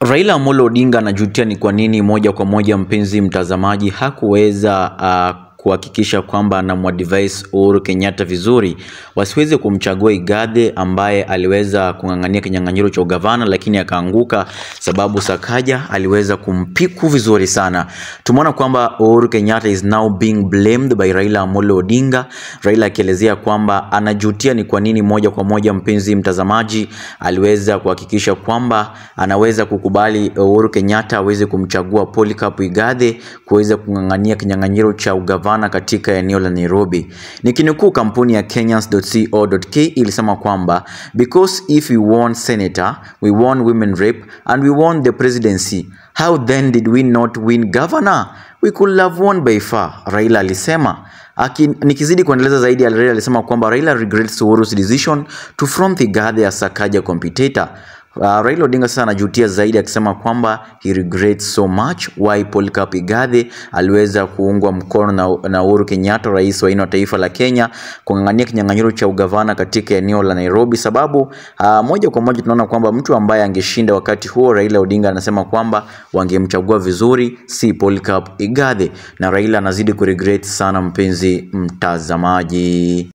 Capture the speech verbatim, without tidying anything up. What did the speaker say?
Raila Amolo Odinga anajutia ni kwa nini moja kwa moja mpenzi mtazamaji hakuweza uh, kuhakikisha kwamba anamwadvise Uhuru Kenyatta vizuri wasiweze kumchagua Igathe ambaye aliweza kungangania kinyang'anyiro cha ugavana lakini akaanguka sababu Sakaja aliweza kumpiku vizuri sana. Tumeona kwamba Uhuru Kenyatta is now being blamed by Raila Amolo Odinga. Raila akielezea kwamba anajutia ni kwa nini moja kwa moja mpenzi mtazamaji aliweza kuhakikisha kwamba anaweza kukubali Uhuru Kenyatta aweze kumchagua Polycarp Igathe kuweza kungangania kinyang'anyiro cha ugavana katika eneo la Nairobi. Nikinukuu kampuni ya kenyans dot co dot ke ilisema kwamba because if we won senator, we won women rep and we won the presidency, how then did we not win governor? We could have won by far, Raila alisema. Aki, nikizidi kuendeleza zaidi, Raila alisema kwamba Raila regrets Uhuru's decision to front Igathe as Sakaja competitor. Uh, Raila Odinga sana anajutia zaidi akisema kwamba he regrets so much why Polycarp Igathe aliweza kuungwa mkono na, na Uhuru Kenyatta, rais wa ino taifa la Kenya, kungangania kinyang'anyiro cha ugavana katika eneo la Nairobi, sababu uh, moja kwa moja tunaona kwamba mtu ambaye angeshinda wakati huo, Raila Odinga anasema kwamba wangemchagua vizuri si Polycarp Igathe, na Raila anazidi kuregret sana mpenzi mtazamaji.